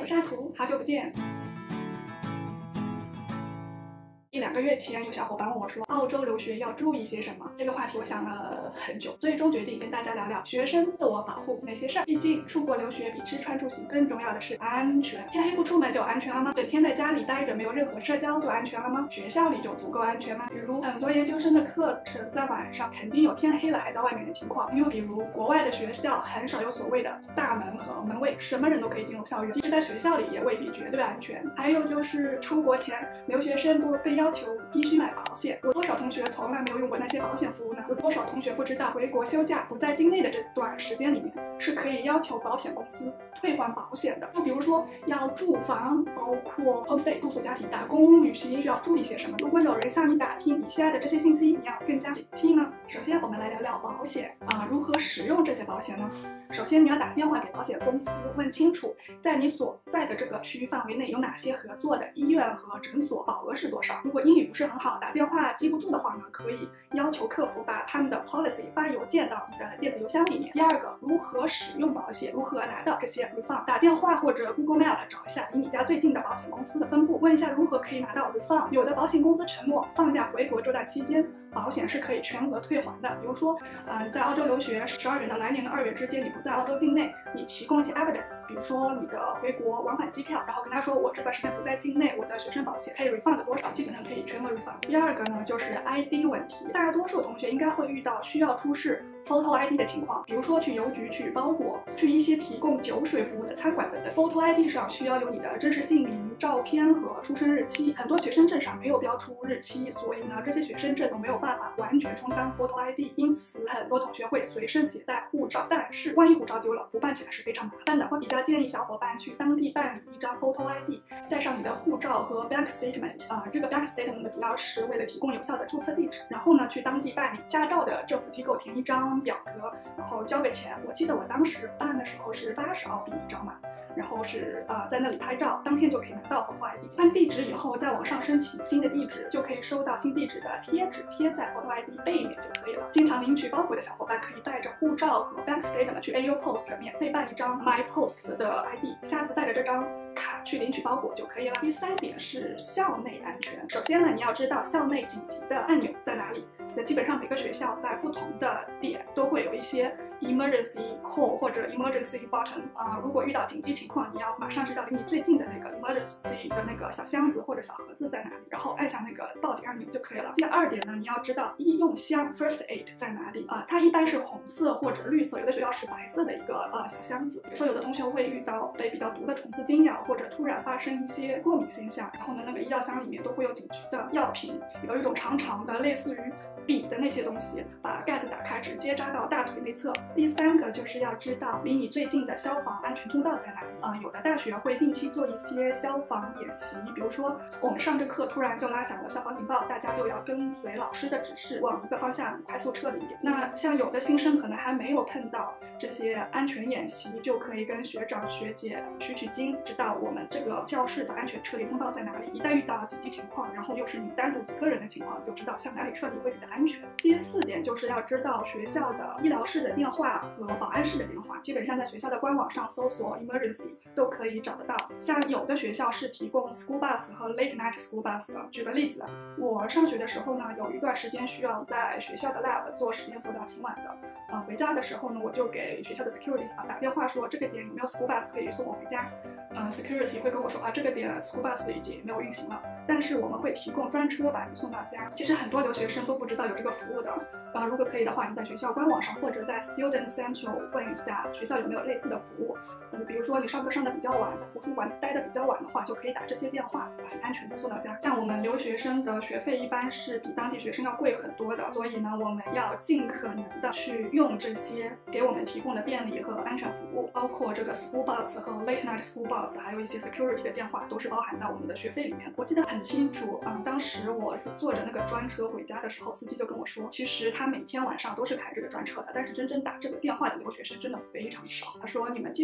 是阿图，好久不见。1、2个月前，有小伙伴问我说，澳洲留学要注意些什么？这个话题我想了很久，最终决定跟大家聊聊学生自我保护那些事儿。毕竟出国留学比吃穿住行更重要的是安全。天黑不出门就安全了吗？整天在家里待着没有任何社交就安全了吗？学校里就足够安全吗？比如很多研究生的课程在晚上肯定有天黑了还在外面的情况。又比如国外的学校很少有所谓的大门和门卫，什么人都可以进入校园，即使在学校里也未必绝对安全。还有就是出国前，留学生都被要求必须买保险。有多少同学从来没有用过那些保险服务呢？有多少同学不知道回国休假不在境内的这段时间里面是可以要求保险公司退还保险的？就比如说要住房，包括 homestay 住宿家庭、打工、旅行需要注意些什么？如果有人向你打听以下的这些信息，你要更加警惕呢？首先，我们来聊聊保险如何使用这些保险呢？首先，你要打电话给保险公司，问清楚在你所在的这个区域范围内有哪些合作的医院和诊所，保额是多少。如果英语不是很好，打电话记不住的话呢，可以要求客服把他们的 policy 发邮件到你的电子邮箱里面。第二个，如何使用保险，如何拿到这些 refund？ 打电话或者 Google Map 找一下离你家最近的保险公司的分部，问一下如何可以拿到 refund。有的保险公司承诺放假回国这段期间，保险是可以全额退还的。比如说，在澳洲留学12月到来年的2月之间，你不在澳洲境内，你提供一些 evidence， 比如说你的回国往返机票，然后跟他说我这段时间不在境内，我的学生保险可以 refund 多少，基本上可以全额 refund。第二个呢，就是 ID 问题，大多数同学应该会遇到需要出示Photo ID 的情况，比如说去邮局取包裹，去一些提供酒水服务的餐馆等等。Photo ID 上需要有你的真实姓名、照片和出生日期，很多学生证上没有标出日期，所以呢，这些学生证都没有办法完全充当 Photo ID， 因此很多同学会随身携带护照，但是万一护照丢了，补办起来是非常麻烦的。我比较建议小伙伴去当地办理一张 Photo ID， 带上你的护照和 Bank Statement， 这个 Bank Statement 呢主要是为了提供有效的注册地址，然后呢去当地办理驾照的政府机构填一张表格，然后交个钱。我记得我当时办的时候是80澳币一张嘛，然后是在那里拍照，当天就可以拿到 Photo ID。换地址以后，在网上申请新的地址，就可以收到新地址的贴纸，贴在 Photo ID 背面就可以了。经常领取包裹的小伙伴可以带着护照和 Bank Statement 去 AU Post 免费办一张 My Post 的 ID， 下次带着这张卡去领取包裹就可以了。第3点是校内安全。首先呢，你要知道校内紧急的按钮在哪里。那基本上每个学校在不同的点都会有一些 emergency call 或者 emergency button 如果遇到紧急情况，你要马上知道离你最近的那个 emergency 的那个小箱子或者小盒子在哪里，然后按下那个报警按钮就可以了。第2点呢，你要知道医用箱 first aid 在哪里它一般是红色或者绿色，有的学校是白色的一个小箱子。比如说有的同学会遇到被比较毒的虫子叮咬，或者突然发生一些过敏现象，然后呢那个医药箱里面都会有警局的药品，有一种长长的类似于笔的那些东西，把盖子打开，直接扎到大腿内侧。第3个就是要知道离你最近的消防安全通道在哪里有的大学会定期做一些消防演习，比如说我们上着课突然就拉响了消防警报，大家就要跟随老师的指示往一个方向快速撤离。那像有的新生可能还没有碰到这些安全演习，就可以跟学长学姐取经，知道我们这个教室的安全撤离通道在哪里。一旦遇到紧急情况，然后又是你单独一个人的情况，就知道向哪里撤离会比较安全。第4点就是要知道学校的医疗室的电话和保安室的电话，基本上在学校的官网上搜索 emergency 都可以找得到。像有的学校是提供 school bus 和 late night school bus 的。举个例子，我上学的时候呢，有一段时间需要在学校的 lab 做实验做到挺晚的，回家的时候呢，我就给学校的 security 打电话说这个点有没有 school bus 可以送我回家。security 会跟我说这个点 school bus 已经没有运行了，但是我们会提供专车把你送到家。其实很多留学生都不知道有这个服务的，如果可以的话，你在学校官网上或者在 Student Central 问一下学校有没有类似的服务。比如说你上课上的比较晚，在图书馆待的比较晚的话，就可以打这些电话，很安全的送到家。像我们留学生的学费一般是比当地学生要贵很多的，所以呢，我们要尽可能的去用这些给我们提供的便利和安全服务，包括这个 school bus 和 late night school bus， 还有一些 security 的电话，都是包含在我们的学费里面。我记得很清楚，当时我坐着那个专车回家的时候，司机就跟我说，其实他每天晚上都是开这个专车的，但是真正打这个电话的留学生真的非常少。他说，你们既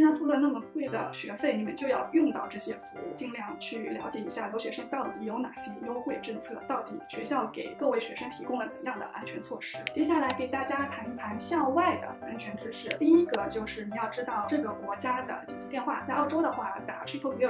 既然付了那么贵的学费，你们就要用到这些服务，尽量去了解一下留学生到底有哪些优惠政策，到底学校给各位学生提供了怎样的安全措施。接下来给大家谈一谈校外的安全知识。第一个就是你要知道这个国家的紧急电话，在澳洲的话打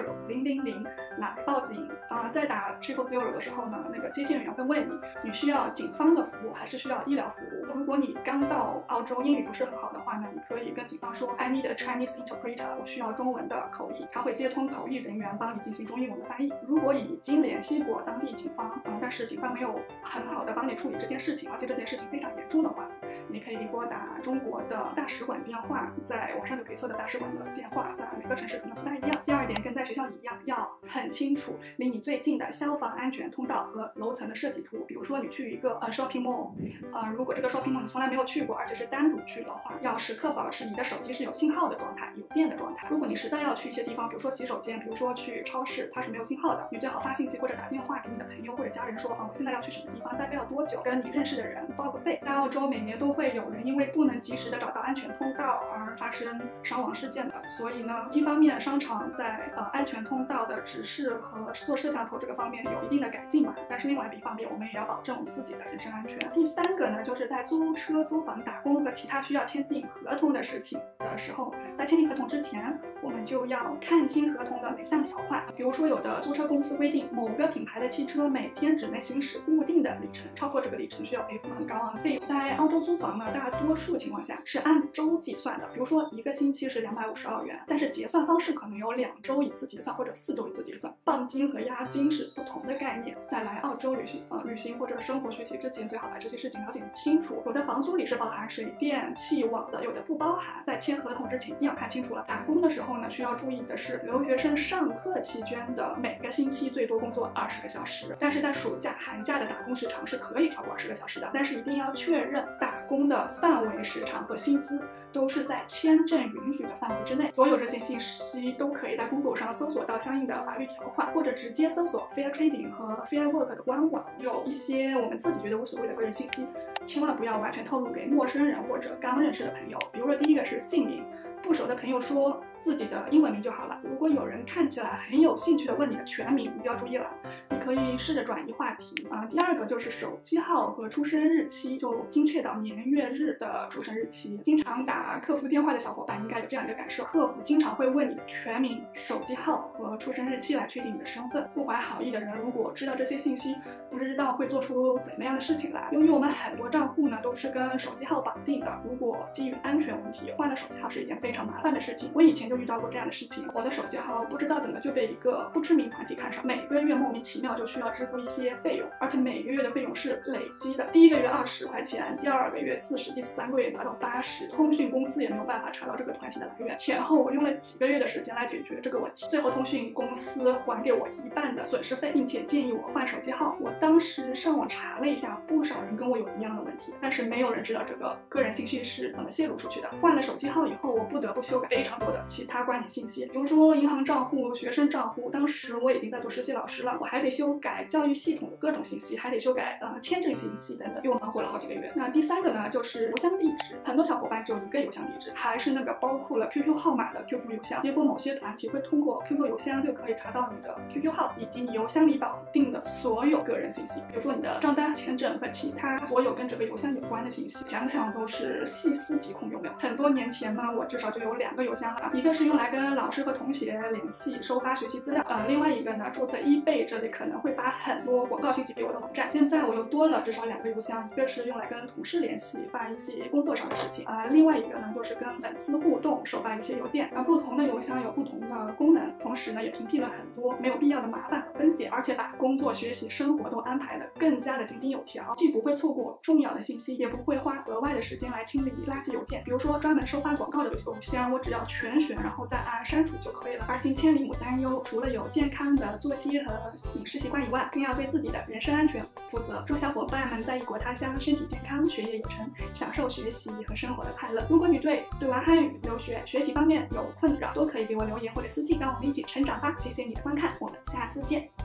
000 来报警。在打 000的时候呢，那个接线人员会问你需要警方的服务还是需要医疗服务。如果你刚到澳洲，英语不是很好的话呢，你可以跟警方说 I need a Chinese interpreter， 我需要中文的口译，他会接通口译人员帮你进行中英文的翻译。如果已经联系过当地警方，但是警方没有很好的帮你处理这件事情，而且这件事情非常严重的话，你可以拨打中国的大使馆电话，在网上就可以搜的大使馆的电话，在每个城市可能不太一样。第二点，跟在学校里一样，要很清楚离你最近的消防安全通道和楼层的设计图。比如说你去一个shopping mall，如果这个 shopping mall 你从来没有去过，而且是单独去的话，要时刻保持你的手机是有信号的状态，有电的状态。如果你实在要去一些地方，比如说洗手间，比如说去超市，它是没有信号的，你最好发信息或者打电话给你的朋友或者家人说，我现在要去什么地方，大概要多久，跟你认识的人报个备。在澳洲每年都会有人因为不能及时的找到安全通道而发生伤亡事件的，所以呢，一方面商场在安全通道的指示和做摄像头这个方面有一定的改进嘛，但是另外一方面我们也要保证我们自己的人身安全。第三个呢，就是在租车、租房、打工和其他需要签订合同的事情的时候，在签订合同之前，我们就要看清合同的每项条款。比如说有的租车公司规定某个品牌的汽车每天只能行驶固定的里程，超过这个里程需要赔付很高昂的费用。在澳洲租房呢，大多数情况下是按周计算的，比如说一个星期是250澳元，但是结算方式可能有2周一次结算或者4周一次结算，磅金和押金是不同的概念。在来澳洲旅行或者生活学习之前，最好把这些事情了解清楚。有的房租里是包含水电气网的，有的不包含，在签合同之前一定要看清楚了。打工的时候呢，需要注意的是留学生上课期间的每个星期最多工作20个小时，但是在暑假寒假的打工时长是可以超过20个小时的，但是一定要确认打工的范围、时长和薪资都是在签证允许的范围之内。所有这些信息都可以在 Google 上搜索到相应的法律条款，或者直接搜索 Fair Trading 和 Fair Work 的官网。有一些我们自己觉得无所谓的个人信息，千万不要完全透露给陌生人或者刚认识的朋友。比如说第一个是姓名，不熟的朋友说自己的英文名就好了。如果有人看起来很有兴趣的问你的全名，你就要注意了，你可以试着转移话题。第二个就是手机号和出生日期，就精确到年月日的出生日期。经常打客服电话的小伙伴应该有这样一个感受，客服经常会问你的全名、手机号和出生日期来确定你的身份。不怀好意的人如果知道这些信息，不知道会做出怎么样的事情来。由于我们很多账户呢都是跟手机号绑定的，如果基于安全问题换了手机号是一件非常麻烦的事情。我以前就遇到过这样的事情，我的手机号不知道怎么就被一个不知名团体看上，每个月莫名其妙就需要支付一些费用，而且每个月的费用是累积的，第一个月20块钱，第二个月40，第3个月达到80。通讯公司也没有办法查到这个团体的来源，前后我用了几个月的时间来解决这个问题，最后通讯公司还给我1半的损失费，并且建议我换手机号。我当时上网查了一下，不少人跟我有一样的问题，但是没有人知道这个个人信息是怎么泄露出去的。换了手机号以后，我不得不修改非常多的其他关联信息，比如说银行账户、学生账户，当时我已经在做实习老师了，我还得修改教育系统的各种信息，还得修改签证信息等等，又忙活了好几个月。那第3个呢，就是邮箱地址，很多小伙伴只有一个邮箱地址，还是那个包括了 QQ 号码的 QQ 邮箱，结果某些团体会通过 QQ 邮箱就可以查到你的 QQ 号以及你邮箱里绑定的所有个人信息，比如说你的账单、签证和其他所有跟这个邮箱有关的信息，想想都是细思极恐，有没有？很多年前呢，我至少就有2个邮箱了，一个是用来跟老师和同学联系、收发学习资料，另外一个呢，注册 eBay 这里可能会发很多广告信息给我的网站。现在我又多了至少2个邮箱，一个是用来跟同事联系，发一些工作上的事情，另外一个呢就是跟粉丝互动，收发一些邮件。不同的邮箱有不同的功能，同时呢也屏蔽了很多没有必要的麻烦和分析，而且把工作、学习、生活都安排得更加的井井有条，既不会错过重要的信息，也不会花额外的时间来清理垃圾邮件。比如说专门收发广告的邮箱，我只要全选，然后再按删除就可以了。而今天里母担忧，除了有健康的作息和饮食习惯以外，更要对自己的人身安全负责。祝小伙伴们在异国他乡身体健康，学业有成，享受学习和生活的快乐。如果你对玩汉语、留学、学习方面有困扰，都可以给我留言或者私信，让我们一起成长吧。谢谢你的观看，我们下次见。